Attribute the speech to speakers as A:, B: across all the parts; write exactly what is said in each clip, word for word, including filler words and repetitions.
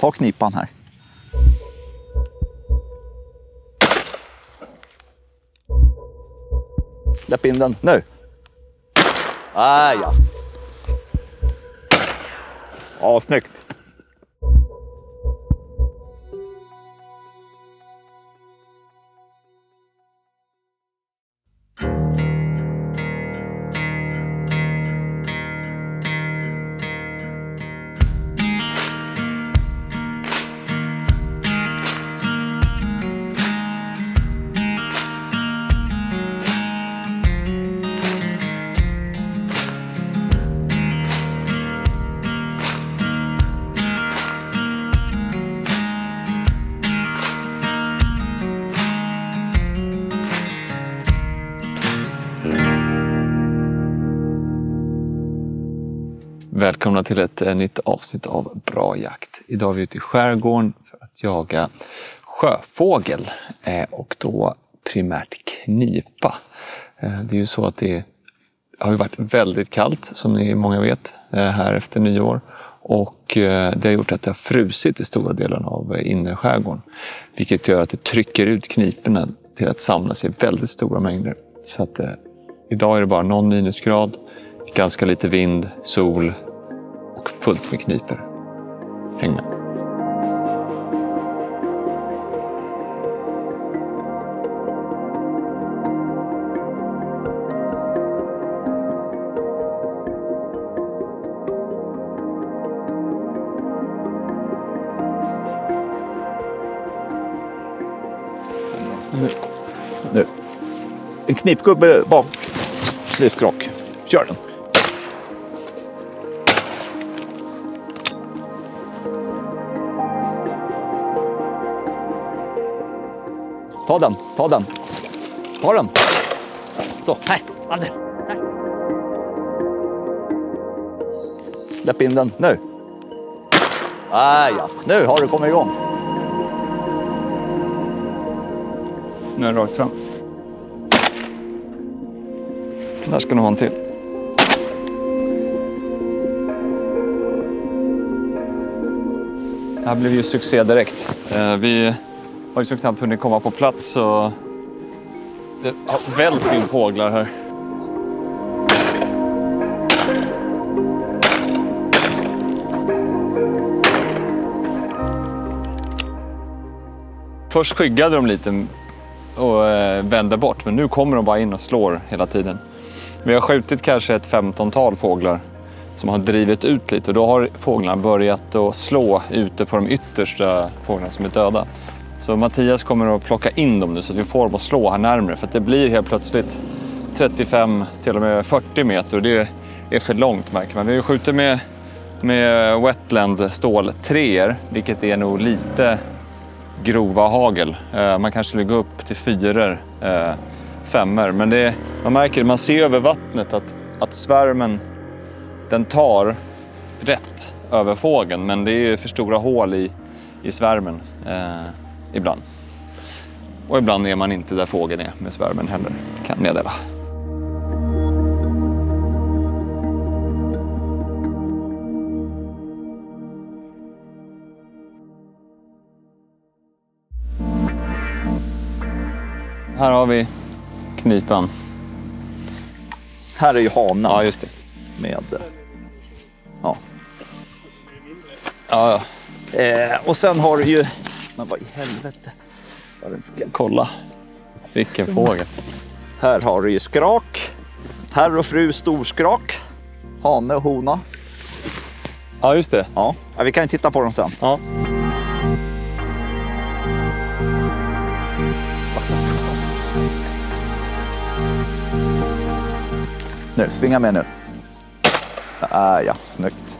A: ta knipan här. Släpp in den nu. Ah, ja. Ja, snyggt.
B: Välkomna till ett eh, nytt avsnitt av Bra jakt. Idag är vi ute i skärgården för att jaga sjöfågel eh, och då primärt knipa. Eh, det är ju så att det har ju varit väldigt kallt, som ni många vet, eh, här efter nyår. Och eh, det har gjort att det har frusit i stora delen av eh, inre skärgården. Vilket gör att det trycker ut kniporna till att samlas i väldigt stora mängder. Så att eh, idag är det bara någon minusgrad. Ganska lite vind, sol och fullt med kniper. Häng med.
A: Nu. Nu. En knipgubbe bak. Sliskrock. Kör den. Ta den, ta den. Ta den. Så, här. Här. Släpp in den nu. Ah, ja, nu har du kommit igång.
B: Nu är den rakt fram. Där ska ni ha en till. Det här blev ju succé direkt. Vi har ju så knappt hunnit komma på plats, så det har väldigt in fåglar här. Först skyggade de lite och vände bort, men nu kommer de bara in och slår hela tiden. Vi har skjutit kanske ett femtontal fåglar som har drivit ut lite, och då har fåglarna börjat att slå ute på de yttersta fåglarna som är döda. Så Mattias kommer att plocka in dem nu så att vi får dem att slå här närmare, för att det blir helt plötsligt trettiofem till och med fyrtio meter, och det är för långt, märker man. Vi har skjutit med, med wetland stål treor, vilket är nog lite grova hagel. Man kanske vill gå upp till fyror, femmer, men det, man märker, man ser över vattnet att, att svärmen, den tar rätt över fågeln, men det är ju för stora hål i, i svärmen eh, ibland. Och ibland är man inte där fågeln är med svärmen heller, kan meddela. Här har vi knipan.
A: Här är ju hanen.
B: Ja, just det.
A: Med, ja.
B: Ja, ja.
A: Eh, och sen har du ju, men vad i helvete. Vad den ska.
B: Kolla. Vilken så. Fågel.
A: Här har du ju skrak. Herr och fru storskrak. Hane och hona.
B: Ja, just det.
A: Ja, ja, vi kan titta på dem sen.
B: Ja.
A: Nu, svinga med nu. Ah, ja, snyggt.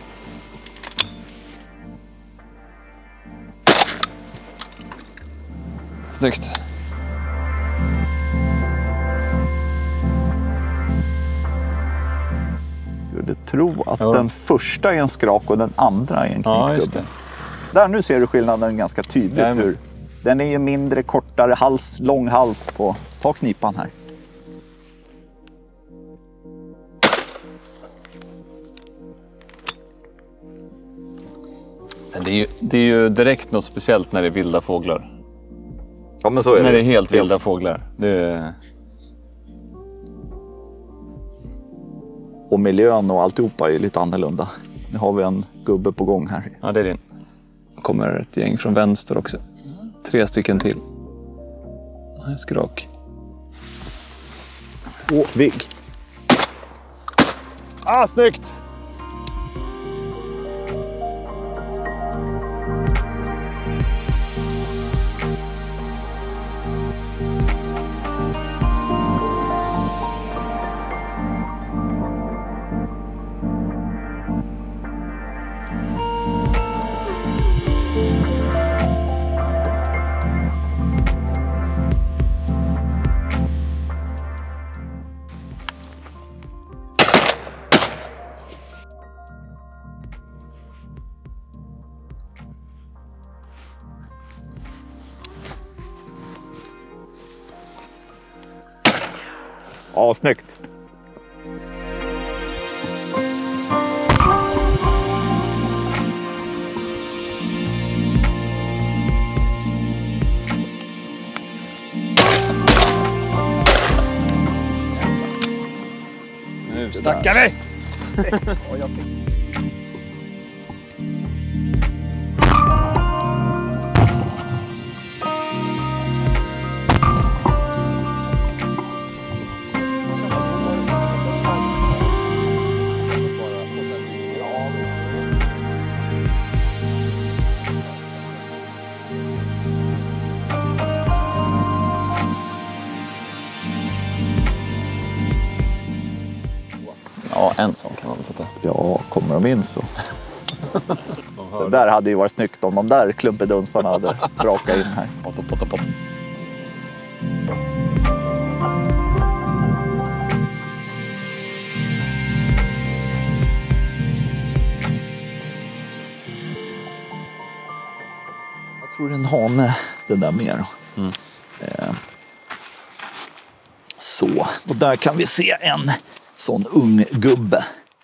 B: Snyggt.
A: Skulle tro att
B: ja.
A: den första är en skrak och den andra är en knipgubbe.
B: Ja, just det.
A: Där, nu ser du skillnaden ganska tydligt. Ja, hur den är ju mindre, kortare hals, lång hals på. Ta knipan här.
B: Det är, ju, det är ju direkt något speciellt när det är vilda fåglar.
A: Ja, men så är det.
B: När det är helt vilda fåglar. Det är...
A: Och miljön och alltihopa är ju lite annorlunda. Nu har vi en gubbe på gång här.
B: Ja, det är din. Det kommer ett gäng från vänster också. Tre stycken till. En skrak.
A: Två vigg.
B: Ah, snyggt!
A: Ja, snyggt.
B: Nu snackar vi! Ja, en sån kan man väl ta.
A: Ja, kommer de in så. Det där hade ju varit snyggt om de där klumpedunsarna hade brakat in här.
B: Potta, potta, potta.
A: Jag tror det är en hane, det där mer.
B: Mm.
A: Eh. Så, och där kan vi se en sån ung gubbe.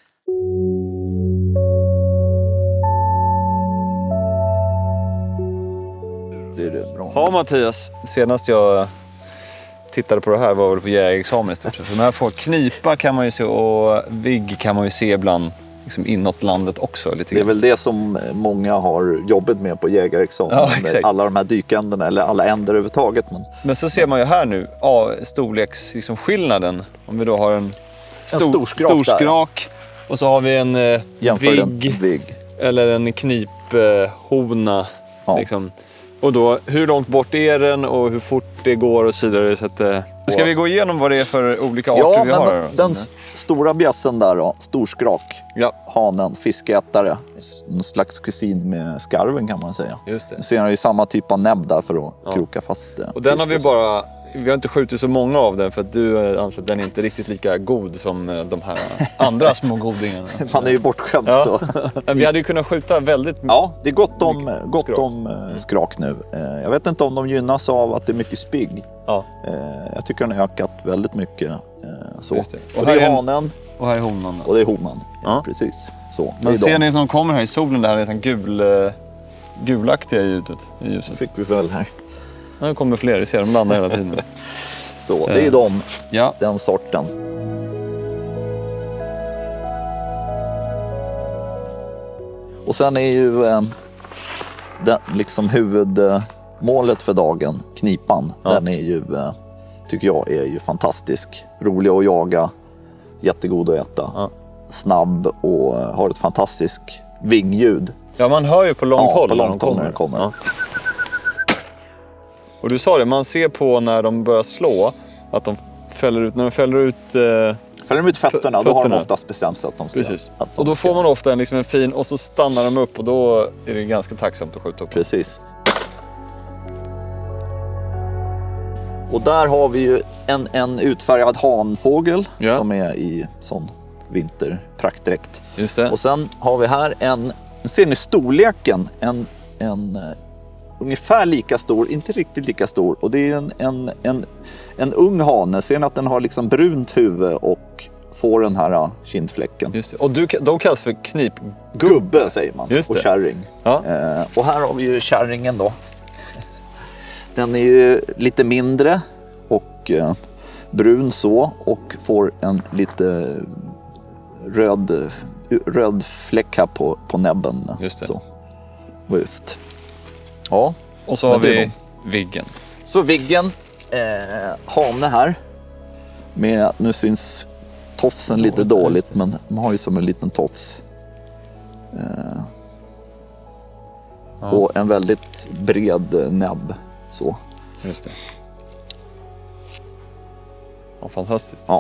A: Det är det bra.
B: Ja, Mattias, senast jag tittade på det här var väl på jägarexamen i stort sett. De här får knipa kan man ju se och vigg kan man ju se ibland liksom inåt landet också. Lite
A: det är väl det som många har jobbat med på jägarexamen.
B: Ja, exakt.
A: Alla de här dykänderna eller alla änder överhuvudtaget. Men...
B: men så ser man ju här nu ja, storleks liksom skillnaden. Om vi då har en, stor,
A: en storskrak,
B: storskrak och så har vi en eh, vigg,
A: vigg
B: eller en kniphona. Eh,
A: ja.
B: liksom. Och då, hur långt bort är den och hur fort det går och så vidare. Så att, eh, ska vi gå igenom vad det är för olika arter
A: ja,
B: vi
A: men
B: har?
A: Den,
B: här,
A: den stora bjässen där då, storskrak,
B: ja.
A: Hanen, fiskätare. En slags kusin med skarven kan man säga.
B: Just det.
A: Sen har ju samma typ av näbb där för att ja. kroka fast eh,
B: och den har vi bara, vi har inte skjutit så många av den för att du anser att den är inte riktigt lika god som de här andra små godingarna.
A: Man är ju bortskämd
B: ja.
A: så.
B: Vi hade ju kunnat skjuta väldigt mycket.
A: Ja, det är gott om, gott
B: skrak.
A: om eh, skrak nu. Eh, jag vet inte om de gynnas av att det är mycket spigg.
B: Ja.
A: Eh, jag tycker den har ökat väldigt mycket. Eh, så.
B: Just det.
A: Och,
B: och
A: det är
B: en...
A: hanen.
B: Och här är honan.
A: Och det är honan. Ja.
B: Ja.
A: Precis. Så.
B: Men ser ni som kommer här i solen, det här är sån gul, gulaktiga ljudet, i ljuset.
A: Det fick vi väl här.
B: Nu kommer fler, vi ser dem landa hela tiden.
A: Så, det är de,
B: ja.
A: den sorten. Och sen är ju eh, den, liksom huvudmålet för dagen, knipan, ja. Den är ju, eh, tycker jag, är ju fantastisk. Rolig att jaga, jättegod att äta, ja. Snabb och har ett fantastiskt vingljud.
B: Ja, man hör ju på långt
A: ja,
B: håll
A: på långt
B: när de
A: håll när
B: kommer.
A: kommer. Ja.
B: Och du sa det, man ser på när de börjar slå att de fäller ut, när de fäller ut... Eh,
A: fäller de ut fötterna, fötterna, då har de oftast bestämt sig att de ska...
B: Precis.
A: Att de
B: och då
A: ska...
B: får man ofta en, liksom en fin, och så stannar de upp och då är det ganska tacksamt att skjuta upp.
A: Precis. Och där har vi ju en, en utfärgad hanfågel ja. Som är i sån vinterpraktdräkt.
B: Just det.
A: Och sen har vi här en, ser ni storleken, en, en uh, ungefär lika stor, inte riktigt lika stor. Och det är en, en, en, en ung hane, ser ni att den har liksom brunt huvud och får den här uh, kindfläcken.
B: Just det. Och du, de kallas för knipgubbe.
A: Gubbe säger man.
B: Just det.
A: Och kärring.
B: Ja.
A: Eh, och här har vi ju kärringen då. Den är ju lite mindre och eh, brun så och får en lite röd, röd fläck här på, på näbben.
B: Just det.
A: Så. Just. Ja.
B: Och så har vi Viggen.
A: Så Viggen, eh, hane här. Med, nu syns tofsen lite dåligt, men man har ju som en liten tofs. Eh,
B: ja.
A: Och en väldigt bred näbb. Så.
B: Just det. Ja, fantastiskt.
A: Ja.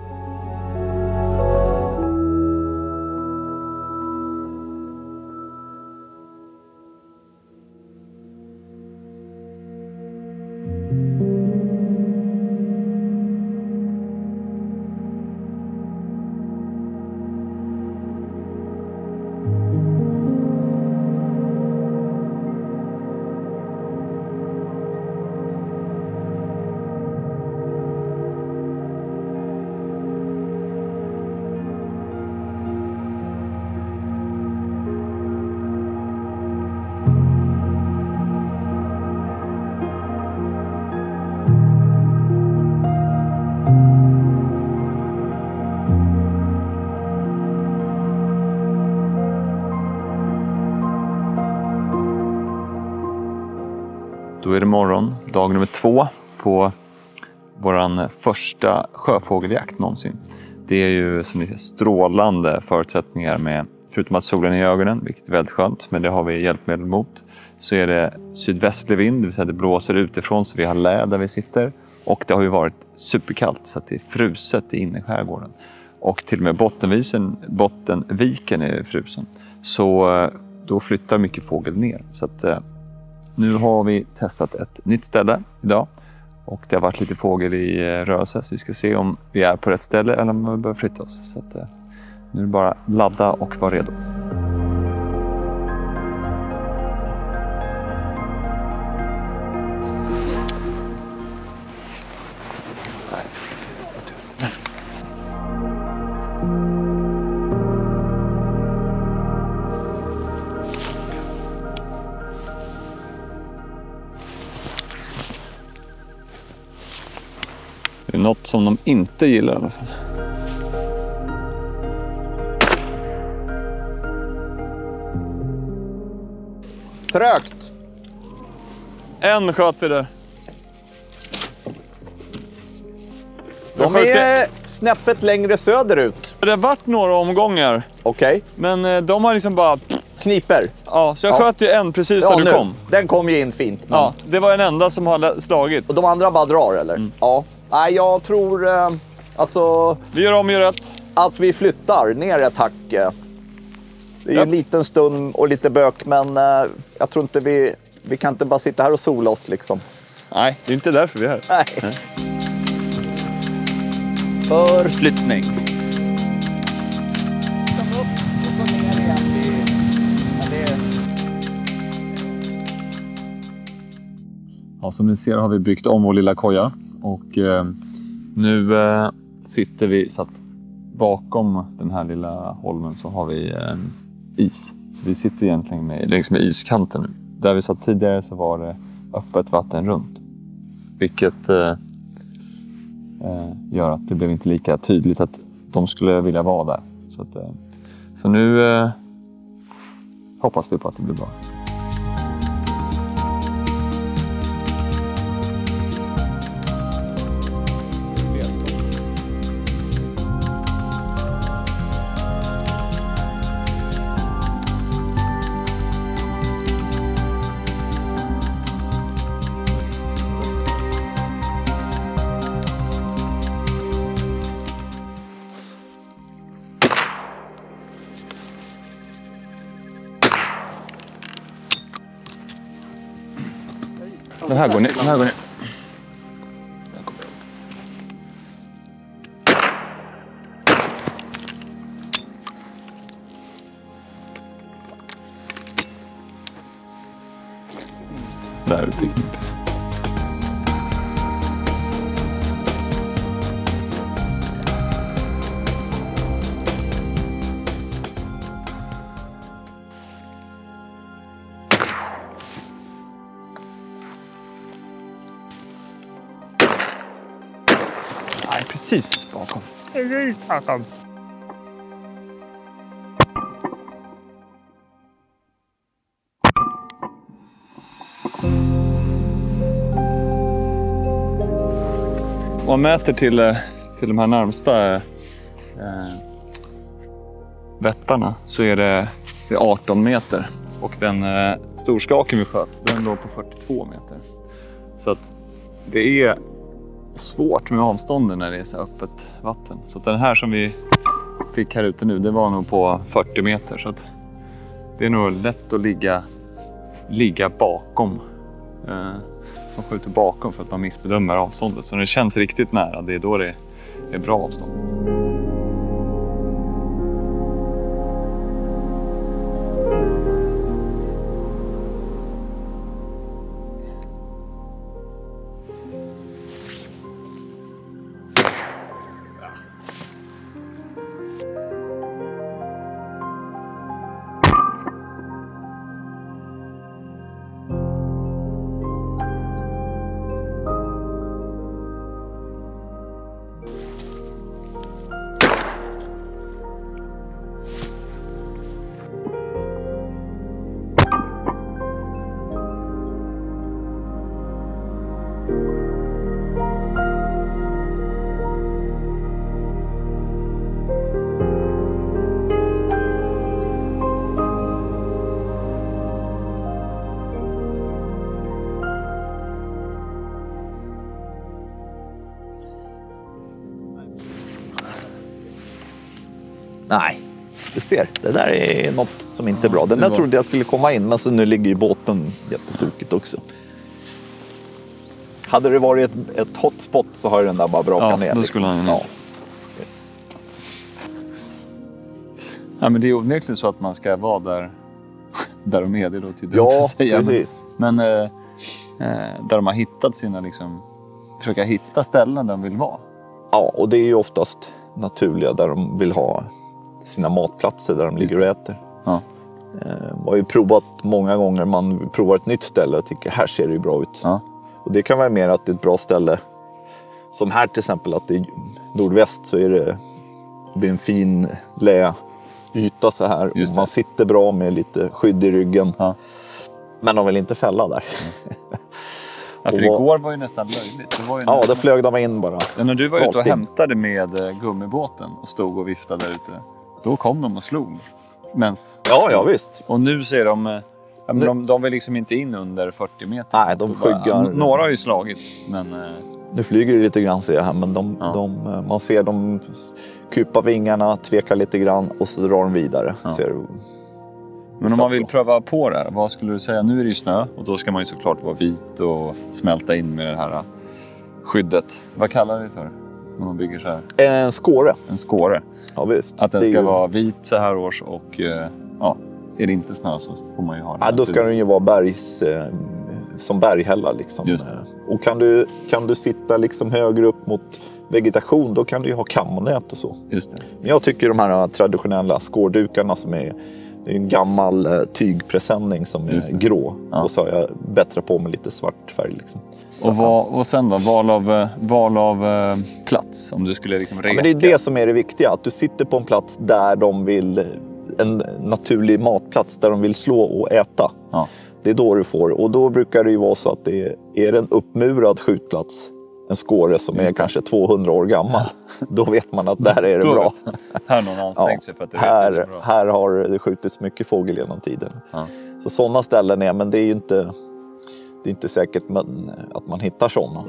B: Då är det morgon, dag nummer två på våran första sjöfågeljakt någonsin. Det är ju som ni ser strålande förutsättningar med, förutom att solen är i ögonen, vilket är väldigt skönt, men det har vi hjälpmedel mot. Så är det sydvästlig vind, det vill säga det blåser utifrån så vi har lä där vi sitter. Och det har ju varit superkallt så att det är fruset inne i skärgården. Och till och med bottenvisen, bottenviken är frusen. Så då flyttar mycket fågel ner. Så att nu har vi testat ett nytt ställe idag och det har varit lite fågel i rörelse så vi ska se om vi är på rätt ställe eller om vi bör flytta oss. Så att, nu är det bara ladda och vara redo. Det är något som de inte gillar i alla fall.
A: Trögt.
B: En sköt vi där.
A: De är snäppet längre söderut.
B: Det har varit några omgångar.
A: Okej. Okay.
B: Men de har liksom bara...
A: Kniper.
B: Ja, så jag
A: ja.
B: sköt ju en precis
A: ja,
B: när du
A: nu.
B: kom.
A: Den kom ju in fint. Men...
B: Ja, det var den enda som har slagit.
A: Och de andra bara drar, eller? Mm. Ja. Nej, jag tror... Eh, alltså...
B: Vi gör om, gör rätt.
A: Att vi flyttar ner ett hack. Eh. Det är ju en liten stund och lite bök, men eh, jag tror inte vi... Vi kan inte bara sitta här och sola oss, liksom.
B: Nej, det är inte därför vi är här.
A: Nej. Nej. Förflyttning.
B: Ja, som ni ser har vi byggt om vår lilla koja och eh, nu eh, sitter vi så att bakom den här lilla holmen så har vi eh, is. Så vi sitter egentligen med, längs med iskanten nu. Där vi satt tidigare så var det öppet vatten runt. Vilket eh, eh, gör att det blev inte lika tydligt att de skulle vilja vara där. Så, att, eh, så nu eh, hoppas vi på att det blir bra. Den här går ner. Den här går ner. Där ute i knip. precis bakom. Precis bakom. Om man mäter till, till de här närmsta eh, vättarna så är det, det är arton meter. Och den eh, storskaken vi sköt, den låg på fyrtiotvå meter. Så att det är svårt med avstånden när det är så öppet vatten. Så att den här som vi fick här ute nu, det var nog på fyrtio meter. Så att det är nog lätt att ligga, ligga bakom. Eh, man skjuter bakom för att man missbedömer avståndet. Så när det känns riktigt nära, det är då det är bra avstånd.
A: Nej, du ser, det där är något som inte är bra. Den där trodde jag skulle komma in, men så nu ligger ju båten jättetokigt också. Hade det varit ett, ett hotspot så har den där bara brakat
B: ja,
A: ner.
B: Då skulle
A: liksom.
B: han ja. Ja, men det är onekligen så att man ska vara där, där de är, det låter ju dumt
A: ja,
B: att säga.
A: Precis.
B: Men, men eh, där de har hittat sina, liksom, försöka hitta ställen där de vill vara.
A: Ja, och det är ju oftast naturliga där de vill ha sina matplatser, där de ligger och äter.
B: Ja.
A: Eh, man har ju provat många gånger, man provar ett nytt ställe och tycker här ser det ju bra ut.
B: Ja.
A: Och det kan vara mer att det är ett bra ställe. Som här till exempel, att det är nordväst så är det, det blir en fin lä yta så här. Och man sitter bra med lite skydd i ryggen. Ja. Men de vill inte fälla där.
B: Ja. Ja, för igår var ju nästan löjligt. Det var ju
A: ja, det flög de in bara.
B: Ja, när du var ute och hämtade med gummibåten och stod och viftade där ute, då kom de och slog. Mens...
A: Ja, ja visst.
B: Och nu ser de, ja, men de, de vill liksom inte in under fyrtio meter.
A: Nej, de skyggar.
B: Några har ju slagit, men...
A: Nu flyger det lite grann ser jag här, men de, ja. de, man ser dem kupa vingarna, tveka lite grann och så drar de vidare. Ja. Ser du.
B: Men om man vill pröva på det här, vad skulle du säga? Nu är det ju snö och då ska man ju såklart vara vit och smälta in med det här skyddet. Vad kallar vi för när man bygger så här?
A: En skåre.
B: En skåre.
A: Ja, visst.
B: Att den ska
A: ju...
B: vara vit så här års och ja, är det inte snö så får man ju ha den.
A: Ja, då ska den ju vara bergs, eh, som berghällar liksom.
B: Just det.
A: Och kan du, kan du sitta liksom högre upp mot vegetation, då kan du ju ha kammonät och så.
B: Just det.
A: Men jag tycker de här traditionella skårdukarna som är, det är en gammal eh, tygpresenning som är grå. Ja. Och så har jag bättre på med lite svart färg liksom.
B: Och, vad, och sen då, val av, val av eh, plats, om du skulle liksom reka.
A: Ja, men det är det som är det viktiga, att du sitter på en plats där de vill, en naturlig matplats där de vill slå och äta.
B: Ja.
A: Det är då du får, och då brukar det ju vara så att det är, är en uppmurad skjutplats, en skåre som är kanske tvåhundra år gammal, då vet man att där är det
B: då,
A: bra.
B: Här har någon ansträngt sig för att det
A: här,
B: vet det är bra.
A: Här har det skjutits mycket fågel genom tiden.
B: Ja.
A: Så sådana ställen är, men det är ju inte, det är inte säkert att man hittar sådana.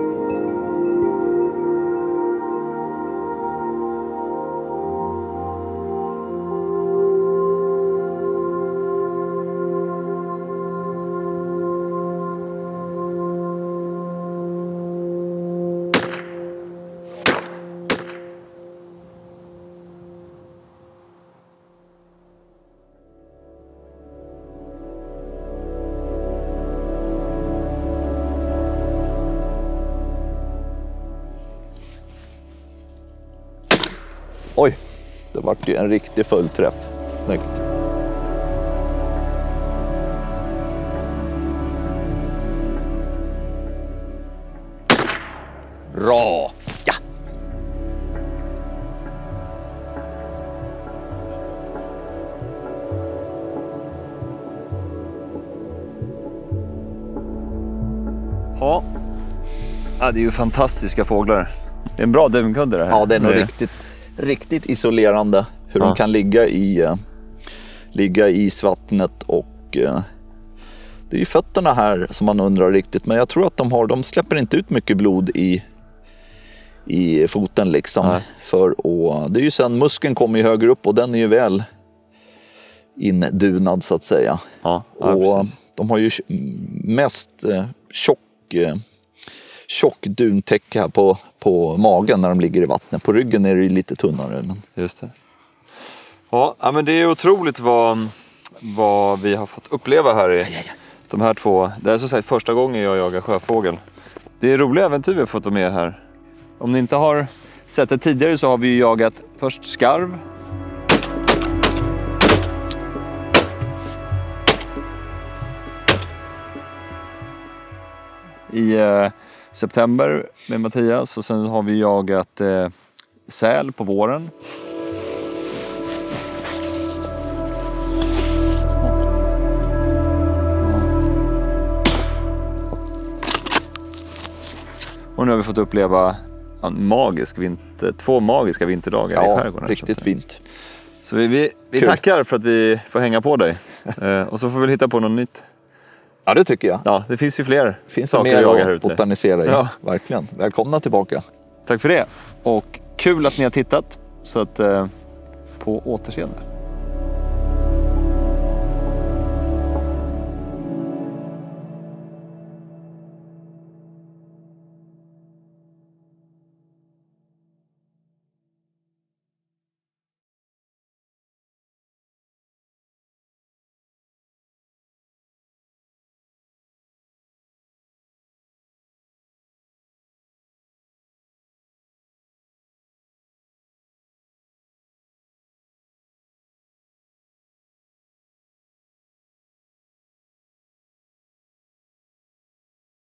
A: Oj, det var ju en riktig fullträff. Snyggt. Bra! Ja!
B: Ja. Ja, det är ju fantastiska fåglar. Det är en bra dunkudde det här.
A: Ja, det är nog riktigt, riktigt isolerande hur ja. de kan ligga i, uh, ligga i isvattnet och uh, det är ju fötterna här som man undrar riktigt, men jag tror att de har, de släpper inte ut mycket blod i, i foten liksom. Nej. För och det är ju sen muskeln kommer ju högre upp och den är ju väl indunad så att säga.
B: Ja, ja,
A: och precis. De har ju mest uh, tjock uh, tjock duntäcke här på, på magen när de ligger i vattnet. På ryggen är det lite tunnare. Men...
B: Just det. Ja, men det är otroligt vad, vad vi har fått uppleva här i ja, ja, ja. de här två. Det är så sagt första gången jag jagar sjöfågel. Det är roliga äventyr vi har fått vara med här. Om ni inte har sett det tidigare så har vi jagat först skarv. I eh, september med Mattias och sen har vi jagat eh, säl på våren. Och nu har vi fått uppleva en magisk vinter, två magiska vinterdagar
A: ja,
B: i skärgården.
A: Riktigt fint.
B: Så vi, vi, vi tackar för att vi får hänga på dig. eh, och så får vi hitta på något nytt.
A: Ja, det tycker jag.
B: Ja, det finns ju fler
A: det finns
B: saker
A: mer
B: att jaga här ute.
A: Botanisera i. Ja. Verkligen. Välkomna tillbaka.
B: Tack för det. Och kul att ni har tittat. Så att eh, på återseende.